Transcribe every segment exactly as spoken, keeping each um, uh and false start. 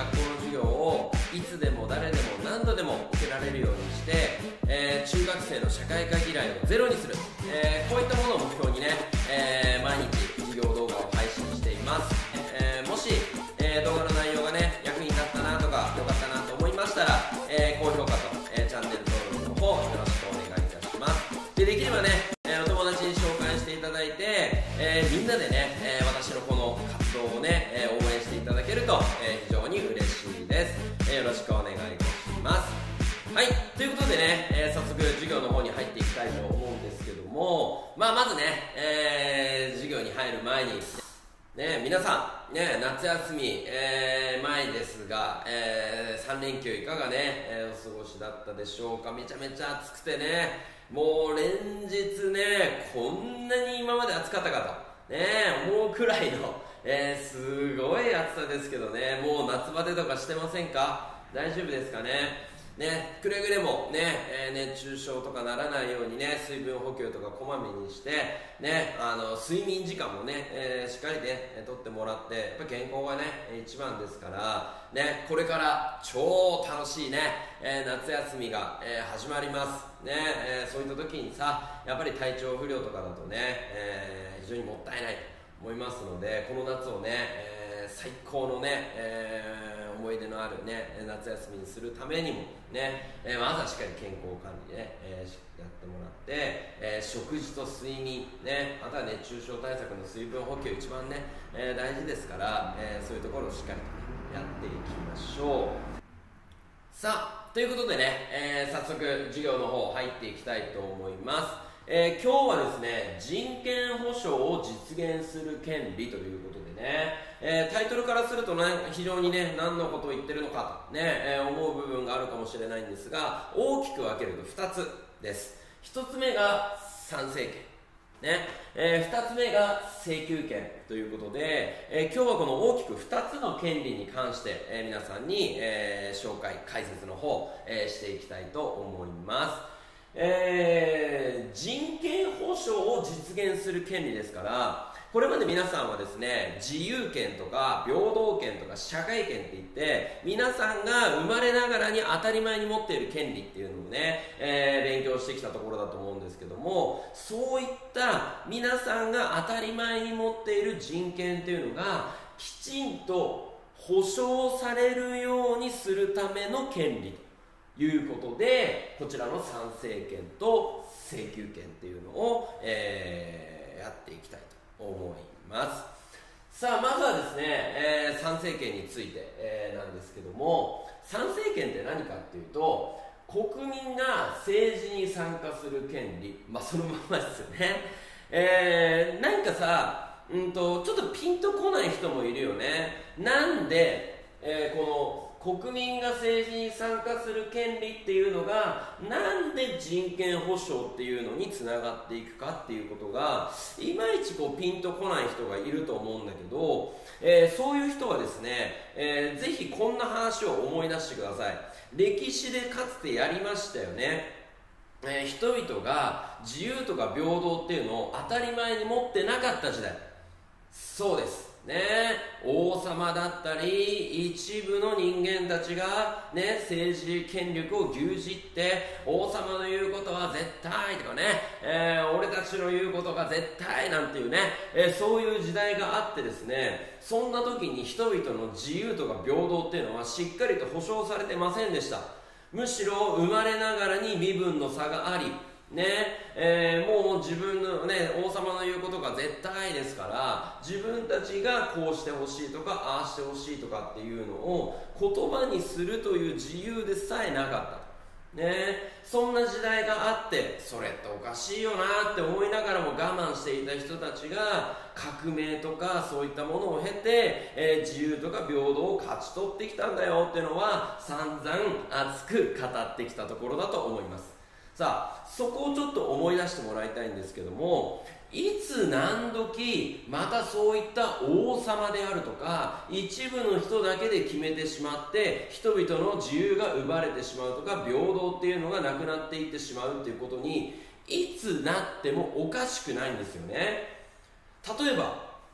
学校の授業をいつでも誰でも何度でも受けられるようにして、えー、中学生の社会科嫌いをゼロにする、えー、こういったものを目標にね、えー、毎日授業動画を配信しています。えー、もし、えー、動画の内容がね役に立ったなとか良かったなと思いましたら、えー、高評価と、えー、チャンネル登録の方よろしくお願いいたします。で、できればね、えー、お友達に紹介していただいて、えー、みんなでね、えー、私のこの活動をね、えー、応援していただけると、えー、非常に嬉しいです。えー、よろしくお願いいたします。はい、ということでね、えー、早速授業の方に入っていきたいと思うんですけども、まあ、まずね、えー、授業に入る前にね、皆さん、ね、夏休み、えー、前ですが、えー、さん連休いかがね、えー、お過ごしだったでしょうか。めちゃめちゃ暑くてね、もう連日ね、こんなに今まで暑かったかと、ね、思うくらいの、えー、すごい暑さですけどね、もう夏バテとかしてませんか？大丈夫ですかね。ね、くれぐれもね、えー、熱中症とかならないようにね、水分補給とかこまめにして、ね、あの睡眠時間もね、えー、しっかりね、とってもらって、やっぱ健康がね、一番ですから、ね、これから超楽しいね、えー、夏休みが、えー、始まります。ね、えー、そういった時にさ、やっぱり体調不良とかだとね、えー、非常にもったいないと思いますので、この夏をね、えー、最高のね、えー思い出のあるね夏休みにするためにもね、えー、まずはしっかり健康管理ね、えー、やってもらって、えー、食事と睡眠ね、あとは熱中症対策の水分補給一番ね、えー、大事ですから、えー、そういうところをしっかりと、ね、やっていきましょう。さあ、ということでね、えー、早速授業の方入っていきたいと思います。えー、今日はですね、人権保障を実現する権利ということでね、えー、タイトルからするとね、非常にね、何のことを言ってるのかとね、えー、思う部分があるかもしれないんですが、大きく分けるとふたつです。ひとつめが参政権。ねえー、ふたつめが請求権ということで、えー、今日はこの大きくふたつの権利に関して、えー、皆さんに、えー、紹介、解説の方、えー、していきたいと思います。えー、人権保障を実現する権利ですから、これまで皆さんはですね、自由権とか平等権とか社会権って言って皆さんが生まれながらに当たり前に持っている権利っていうのをね、えー、勉強してきたところだと思うんですけども、そういった皆さんが当たり前に持っている人権っていうのがきちんと保障されるようにするための権利ということで、こちらの参政権と請求権っていうのを、えー、やっていきたいと思います。さあ、まずはですね、えー、参政権について、えー、なんですけども、参政権って何かっていうと、国民が政治に参加する権利、まあそのままですよね。えー、なんかさ、うんとちょっとピンとこない人もいるよね。なんで、えー、この国民が政治に参加する権利っていうのがなんで人権保障っていうのにつながっていくかっていうことがいまいちこうピンとこない人がいると思うんだけど、えー、そういう人はですね、えー、ぜひこんな話を思い出してください。歴史でかつてやりましたよね。えー、人々が自由とか平等っていうのを当たり前に持ってなかった時代。そうですね、王様だったり一部の人間たちが、ね、政治権力を牛耳って王様の言うことは絶対とかね、えー、俺たちの言うことが絶対なんていうね、えー、そういう時代があってですね、そんな時に人々の自由とか平等っていうのはしっかりと保障されてませんでした。むしろ生まれながらに身分の差がありねえー、もう自分の、ね、王様の言うことが絶対ですから、自分たちがこうしてほしいとかああしてほしいとかっていうのを言葉にするという自由でさえなかった、ね、そんな時代があって、それっておかしいよなって思いながらも我慢していた人たちが革命とかそういったものを経て、えー、自由とか平等を勝ち取ってきたんだよっていうのは散々熱く語ってきたところだと思います。さあ、そこをちょっと思い出してもらいたいんですけども、いつ何時またそういった王様であるとか一部の人だけで決めてしまって人々の自由が奪われてしまうとか平等っていうのがなくなっていってしまうっていうことにいつなってもおかしくないんですよね。例えば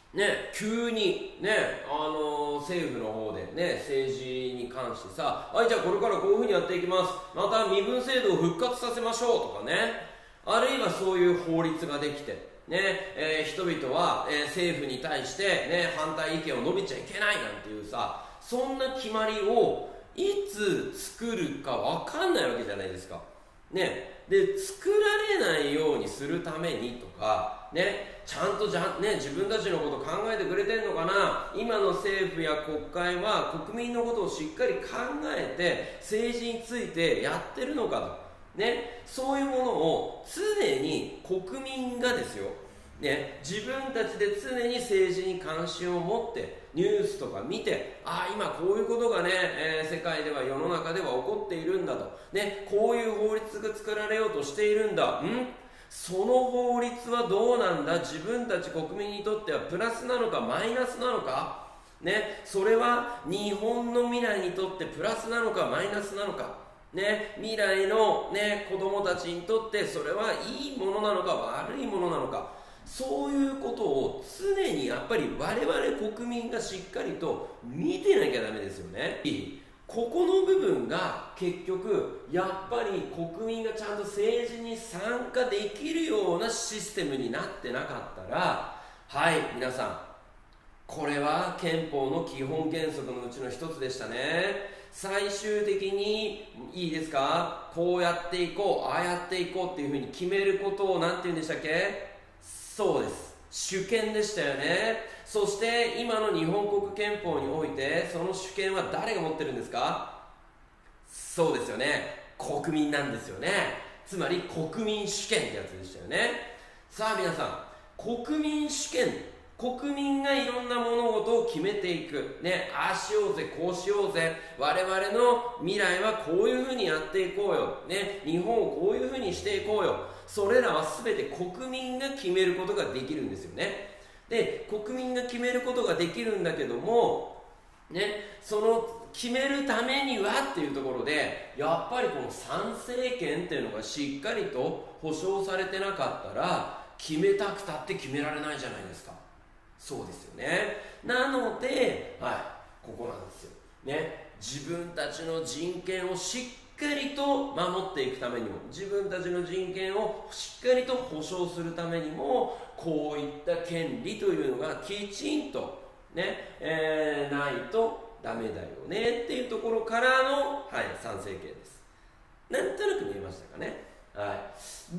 ね、急にね、あのー、政府の方でね、政治に関してさ、はい、じゃあこれからこういうふうにやっていきます、また身分制度を復活させましょうとかね、あるいはそういう法律ができてね、えー、人々は、えー、政府に対して、ね、反対意見を述べちゃいけないなんていうさ、そんな決まりをいつ作るか分かんないわけじゃないですか。ね、で作られないようにするためにとか、ね、ちゃんとじゃ、ね、自分たちのこと考えてくれてんのかな、今の政府や国会は国民のことをしっかり考えて政治についてやってるのかと、ね、そういうものを常に国民がですよ、ね、自分たちで常に政治に関心を持ってニュースとか見て、ああ今こういうことがね、えー、世界では世の中では起こっているんだと、ね、こういう法律が作られようとしているんだ、んその法律はどうなんだ、自分たち国民にとってはプラスなのかマイナスなのか、ね、それは日本の未来にとってプラスなのかマイナスなのか、ね、未来の、ね、子供たちにとってそれはいいものなのか悪いものなのか、そういうことを常にやっぱり我々国民がしっかりと見てなきゃダメですよね。ここの部分が結局やっぱり国民がちゃんと政治に参加できるようなシステムになってなかったら、はい皆さん、これは憲法の基本原則のうちの一つでしたね。最終的にいいですか、こうやっていこうああやっていこうっていうふうに決めることを何て言うんでしたっけ、そうです、主権でしたよね。そして今の日本国憲法においてその主権は誰が持ってるんですか、そうですよね、国民なんですよね。つまり国民主権ってやつでしたよね。さあ皆さん、国民主権、国民がいろんな物事を決めていく、ね、ああしようぜこうしようぜ、我々の未来はこういうふうにやっていこうよ、ね、日本をこういうふうにしていこうよ、それらは全て国民が決めることができるんですよね。で国民が決めることができるんだけども、ね、その決めるためにはっていうところでやっぱりこの参政権っていうのがしっかりと保障されてなかったら決めたくたって決められないじゃないですか。そうですよね。なので、はい、ここなんですよ、ね、自分たちの人権をしっかりと守っていくためにも、自分たちの人権をしっかりと保障するためにも、こういった権利というのがきちんと、ねえー、ないとダメだよねっていうところからの、はい、参政権です。なんとなく見えましたかね。はい、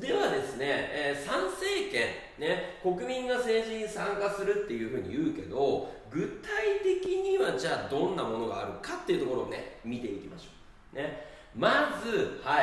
ではですね、えー、参政権、ね、国民が政治に参加するっていうふうに言うけど、具体的にはじゃあどんなものがあるかっていうところをね見ていきましょう、ね、まず、はい、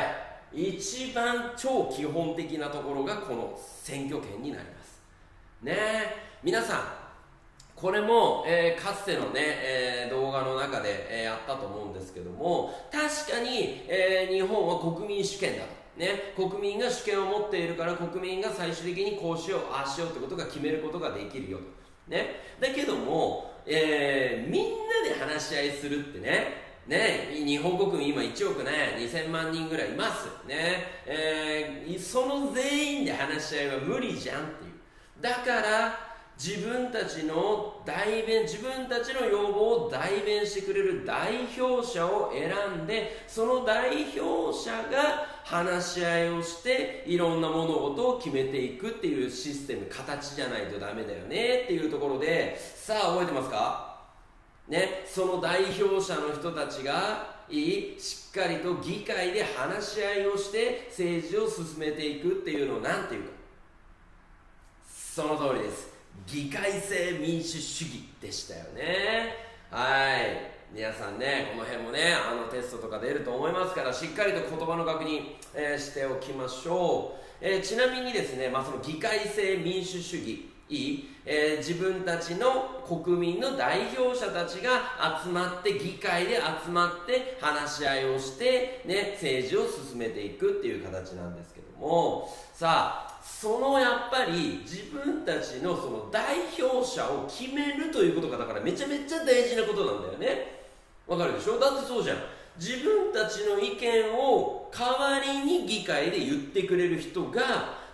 一番超基本的なところがこの選挙権になりますね。皆さんこれも、えー、かつてのね、えー、動画の中で、えー、やったと思うんですけども、確かに、えー、日本は国民主権だとね、国民が主権を持っているから国民が最終的にこうしようああしようってことが決めることができるよと、ね、だけども、えー、みんなで話し合いするってね、ね、日本国民今いちおくねにせんまんにんぐらいいますね、えー、その全員で話し合いは無理じゃんっていう。だから自分たちの代弁、自分たちの要望を代弁してくれる代表者を選んで、その代表者が話し合いをしていろんな物事を決めていくっていうシステム、形じゃないとダメだよねっていうところで、さあ覚えてますかね、その代表者の人たちがいいしっかりと議会で話し合いをして政治を進めていくっていうのを何ていうか、その通りです。議会制民主主義でしたよね。はい、皆さんね、この辺もねあのテストとか出ると思いますから、しっかりと言葉の確認、えー、しておきましょう。えー、ちなみにですね、まあ、その議会制民主主義いい、えー、自分たちの国民の代表者たちが集まって議会で集まって話し合いをして、ね、政治を進めていくっていう形なんですけども、さあそのやっぱり自分たちのその代表者を決めるということがだからめちゃめちゃ大事なことなんだよね。わかるでしょ。だってそうじゃん、自分たちの意見を代わりに議会で言ってくれる人が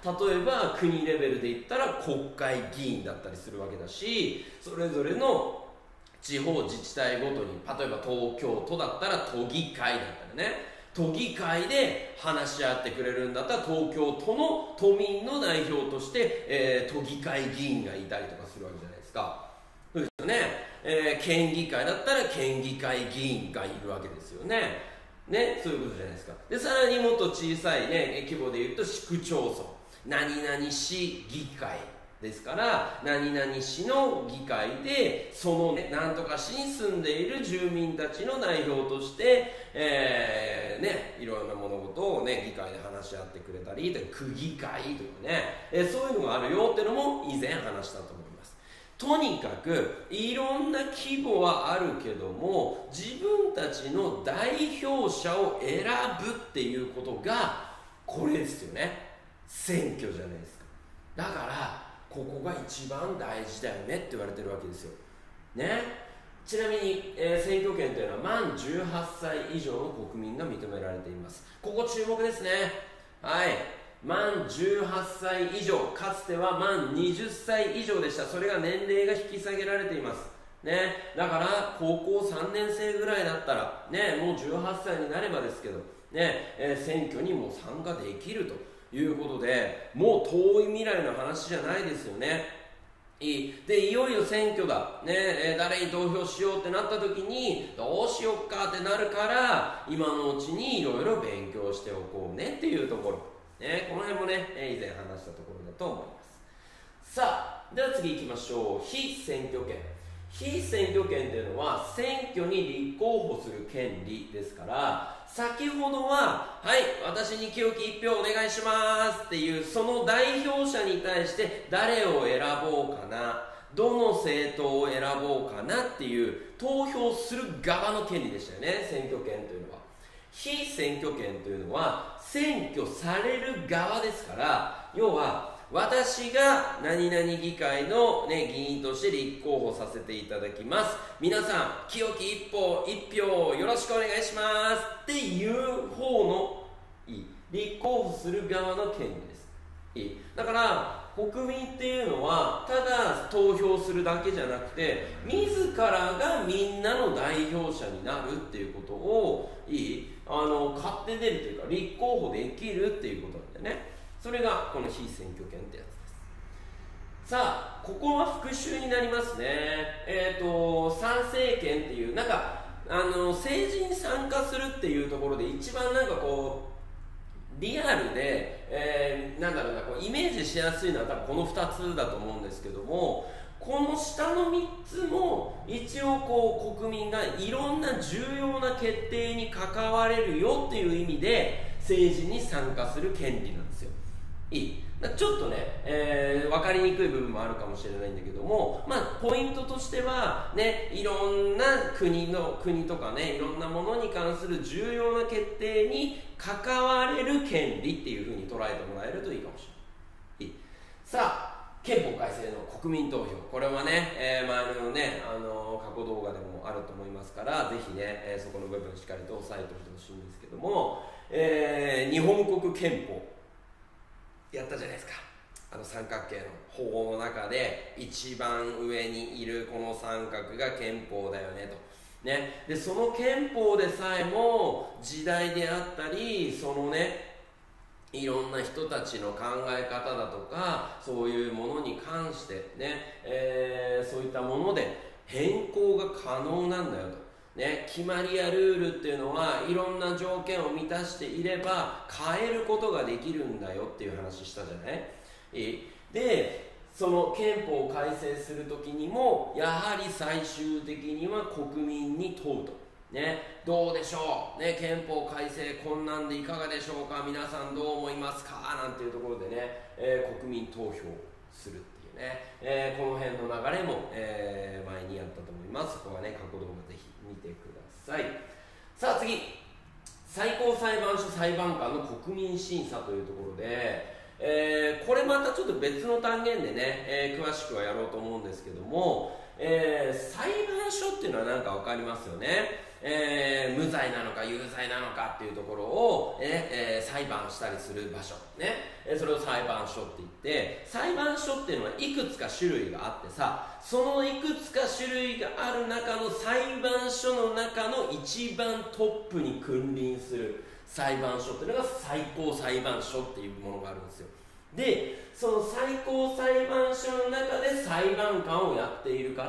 例えば国レベルで言ったら国会議員だったりするわけだし、それぞれの地方自治体ごとに、例えば東京都だったら都議会だったらね、都議会で話し合ってくれるんだったら東京都の都民の代表として、えー、都議会議員がいたりとかするわけじゃないですか。そうですよね、えー、県議会だったら県議会議員がいるわけですよね。ね、そういうことじゃないですか。でさらにもっと小さい、ね、規模でいうと市区町村、何々市議会ですから、何々市の議会でその、ね、なんとか市に住んでいる住民たちの代表として、えーね、いろんな物事を、ね、議会で話し合ってくれたり、区議会とかね、えー、そういうのがあるよっていうのも以前話したと思います。とにかくいろんな規模はあるけども、自分たちの代表者を選ぶっていうことがこれですよね。選挙じゃないですか。だからここが一番大事だよねって言われてるわけですよね。ちなみに、えー、選挙権というのは満じゅうはっさい以上の国民が認められています。ここ注目ですね。はい、満じゅうはっさい以上、かつては満にじゅっさい以上でした。それが年齢が引き下げられていますね。だから高校さんねん生ぐらいだったらね、もうじゅうはっさいになればですけどね、えー、選挙にも参加できるということで、もう遠い未来の話じゃないですよね。いいで、いよいよ選挙だ、ねえー、誰に投票しようってなった時にどうしよっかってなるから、今のうちにいろいろ勉強しておこうねっていうところ、ね、この辺もね、以前話したところだと思います。さあ、では次行きましょう。非選挙権。非選挙権というのは選挙に立候補する権利ですから、先ほどははい、私に清き一票お願いしますっていうその代表者に対して誰を選ぼうかな、どの政党を選ぼうかなっていう投票する側の権利でしたよね、選挙権というのは。非選挙権というのは選挙される側ですから、要は私が何々議会の、ね、議員として立候補させていただきます、皆さん清き一歩一票よろしくお願いしますっていう方のいい立候補する側の権利です。いいだから国民っていうのはただ投票するだけじゃなくて、自らがみんなの代表者になるっていうことをいいあの買って出るというか立候補できるっていうことなんだよね。それがこの非選挙権ってやつです。さあ、ここは復習になりますね。えっと参政権っていうなんかあの政治に参加するっていうところで一番なんかこうリアルで、えー、なんだろうなこうイメージしやすいのは多分このふたつだと思うんですけども、この下のみっつも一応こう国民がいろんな重要な決定に関われるよっていう意味で政治に参加する権利なんですよ。いいちょっとね、えー、分かりにくい部分もあるかもしれないんだけども、まあ、ポイントとしては、ね、いろんな国の国とかね、いろんなものに関する重要な決定に関われる権利っていうふうに捉えてもらえるといいかもしれない。いいさあ、憲法改正の国民投票、これはね、えー、前のね、あのー、過去動画でもあると思いますから、ぜひね、えー、そこの部分しっかりと押さえておいてほしいんですけども、えー、日本国憲法やったじゃないですか。あの三角形の法の中で一番上にいるこの三角が憲法だよねと、ね、でその憲法でさえも時代であったりそのねいろんな人たちの考え方だとかそういうものに関してね、えー、そういったもので変更が可能なんだよと。ね、決まりやルールっていうのはいろんな条件を満たしていれば変えることができるんだよっていう話したじゃない。でその憲法を改正するときにもやはり最終的には国民に問うと、ね、どうでしょう、ね、憲法改正こんなんでいかがでしょうか、皆さんどう思いますかなんていうところでね、えー、国民投票するっていうね、えー、この辺の流れも、えー、前にやったと思います。ここはね過去動画ぜひ見てください。さあ次、最高裁判所裁判官の国民審査というところで、えー、これまたちょっと別の単元でね、えー、詳しくはやろうと思うんですけども、えー、裁判所っていうのは何か分かりますよね。 えー、無罪なのか有罪なのかっていうところを、ねえー、裁判したりする場所、ね、それを裁判所って言って、裁判所っていうのはいくつか種類があってさ、そのいくつか種類がある中の裁判所の中の一番トップに君臨する裁判所っていうのが最高裁判所っていうものがあるんですよ。で、その最高裁判所の中で裁判官をやっているから、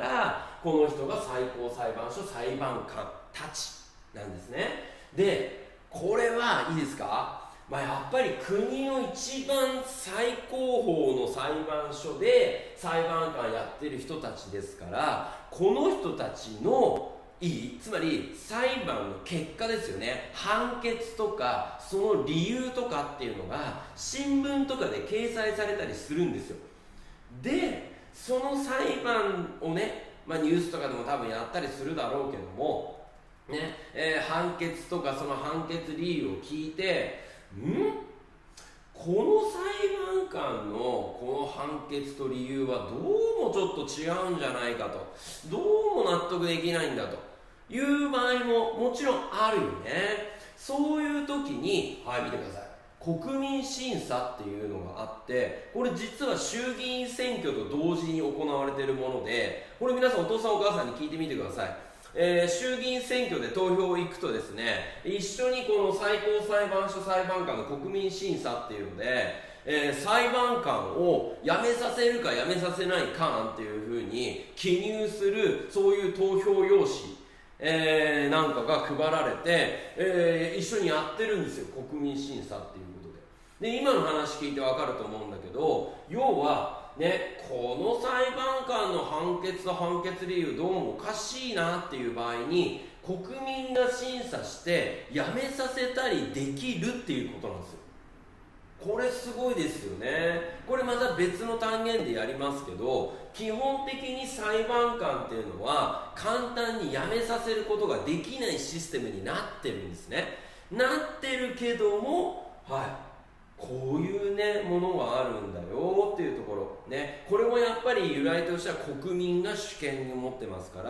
この人が最高裁判所裁判官たちなんですね。で、これはいいですか、まあ、やっぱり国の一番最高峰の裁判所で裁判官やってる人たちですから、この人たちのいい、つまり裁判の結果ですよね、判決とかその理由とかっていうのが新聞とかで掲載されたりするんですよ。で、その裁判をね、まあ、ニュースとかでも多分やったりするだろうけども、ねえー、判決とかその判決理由を聞いて、んこの裁判官のこの判決と理由はどうもちょっと違うんじゃないかと、どうも納得できないんだという場合ももちろんあるよね。そういう時に、はい、見てください、国民審査っていうのがあって、これ実は衆議院選挙と同時に行われているもので、これ皆さんお父さんお母さんに聞いてみてください。えー、衆議院選挙で投票行くとですね、一緒にこの最高裁判所裁判官の国民審査っていうので、えー、裁判官を辞めさせるか辞めさせないかっていうふうに記入する、そういう投票用紙、えー、なんかが配られて、えー、一緒にやってるんですよ、国民審査っていうことで。で、今の話聞いてわかると思うんだけど、要はね、この裁判官の判決と判決理由どうもおかしいなっていう場合に、国民が審査してやめさせたりできるっていうことなんですよ。これすごいですよね。これまた別の単元でやりますけど、基本的に裁判官っていうのは簡単にやめさせることができないシステムになってるんですね。なってるけども、はいこういうねものがあるんだよっていうところね、これもやっぱり由来としては国民が主権を持ってますから、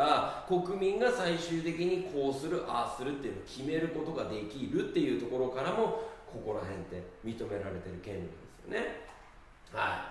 国民が最終的にこうするああするっていうのを決めることができるっていうところからも、ここら辺って認められてる権利なんですよね。はい。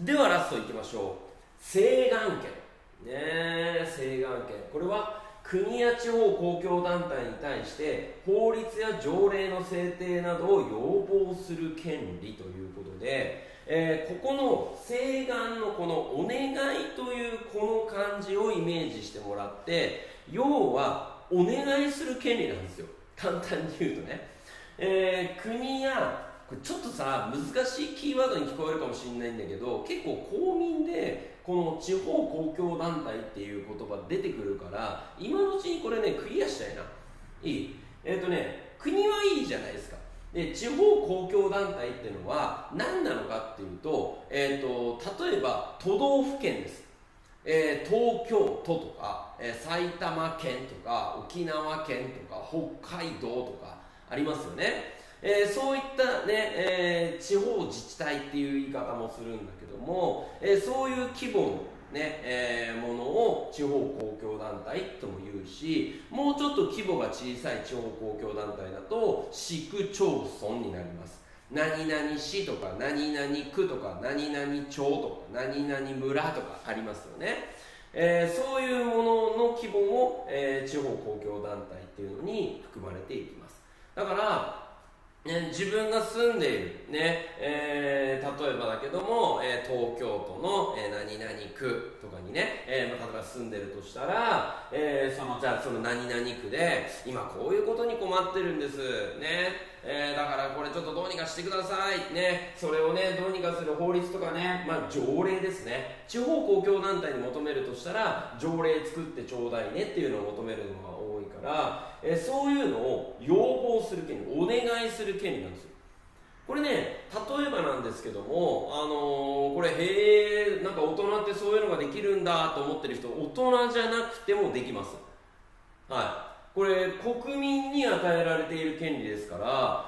ではラストいきましょう。請願権ね、請願権、これは国や地方公共団体に対して法律や条例の制定などを要望する権利ということで、えー、ここの請願のこのお願いというこの漢字をイメージしてもらって、要はお願いする権利なんですよ、簡単に言うとね。えー、国やこれちょっとさ難しいキーワードに聞こえるかもしれないんだけど、結構公民でこの地方公共団体っていう言葉出てくるから、今のうちにこれねクリアしたいな。いいえっ、ー、とね国はいいじゃないですか。で地方公共団体っていうのは何なのかっていうと、えーと例えば都道府県です。えー、東京都とか、えー、埼玉県とか沖縄県とか北海道とかありますよね。えー、そういったね、えー、地方自治体っていう言い方もするんだけども、えー、そういう規模のね、えー、ものを地方公共団体とも言うし、もうちょっと規模が小さい地方公共団体だと市区町村になります。何々市とか何々区とか何々町とか何々村とかありますよね。えー、そういうものの規模も、えー、地方公共団体っていうのに含まれていきます。だからね、自分が住んでいる、ねえー、例えばだけども、えー、東京都の、えー、何々区とかにね、えーまあ、例えば住んでるとしたら、えー、そのじゃあその何々区で今こういうことに困ってるんです、ねえー、だからこれちょっとどうにかしてください、ね、それをねどうにかする法律とかね、まあ、条例ですね。地方公共団体に求めるとしたら条例作ってちょうだいねっていうのを求めるのが多いから、えー、そういうのを要望する権利、お願いする権利なんですよ。これね、例えばなんですけども、あのー、これへえ、なんか大人ってそういうのができるんだと思ってる人、大人じゃなくてもできます。はい。これ国民に与えられている権利ですから、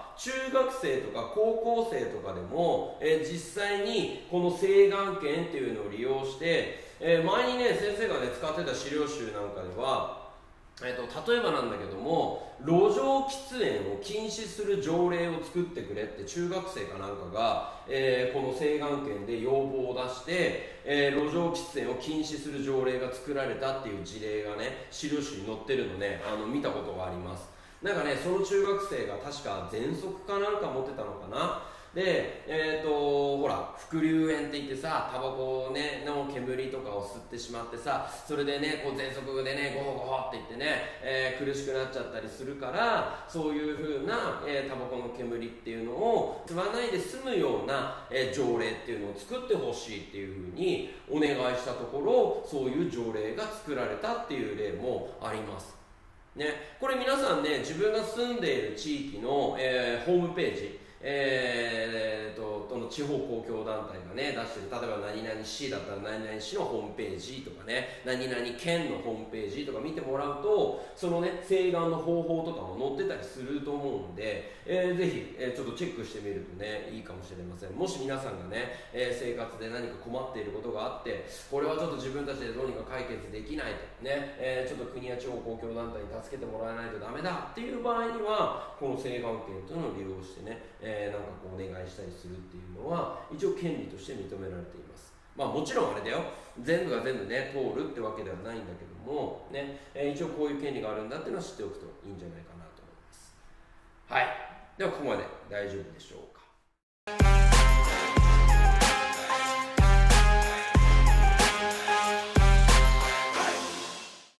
中学生とか高校生とかでも、えー、実際にこの請願権っていうのを利用して、えー、前にね先生がね使ってた資料集なんかでは、 えー、と例えばなんだけども、路上喫煙を禁止する条例を作ってくれって中学生かなんかが、えー、この請願権で要望を出して、えー、路上喫煙を禁止する条例が作られたっていう事例がね、資料集に載ってるのね、あの見たことがあります。なんかね、その中学生が確か喘息かなんか持ってたのかな。で、えーとほら副流煙って言ってさ、タバコ、ね、の煙とかを吸ってしまってさ、それでねこう喘息でねゴホゴホって言ってね、えー、苦しくなっちゃったりするから、そういう風な、えー、タバコの煙っていうのを吸わないで済むような、えー、条例っていうのを作ってほしいっていう風にお願いしたところ、そういう条例が作られたっていう例もありますね。これ皆さんね、自分が住んでいる地域の、えー、ホームページ、えー、とこの地方公共団体がね出してる、例えば何々市だったら何々市のホームページとかね、何々県のホームページとか見てもらうと、そのね請願の方法とかも載ってたりすると思うんで、えー、ぜひ、えー、ちょっとチェックしてみるとねいいかもしれません。もし皆さんがね、えー、生活で何か困っていることがあって、これはちょっと自分たちでどうにか解決できないとね、えー、ちょっと国や地方公共団体に助けてもらえないとダメだっていう場合には、この請願権というのを利用してね、えー、なんかこうお願いしたりするっていうのは一応権利として認められています。まあもちろんあれだよ、全部が全部ね通るってわけではないんだけどもね、えー、一応こういう権利があるんだっていうのは知っておくといいんじゃないかなと思います。はい、ではここまで大丈夫でしょうか。